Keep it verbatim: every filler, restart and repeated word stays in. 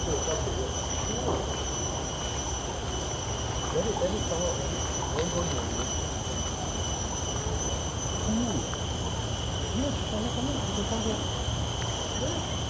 Jadi tadi kalau orang ni, hmm, dia sana kami ada tahu.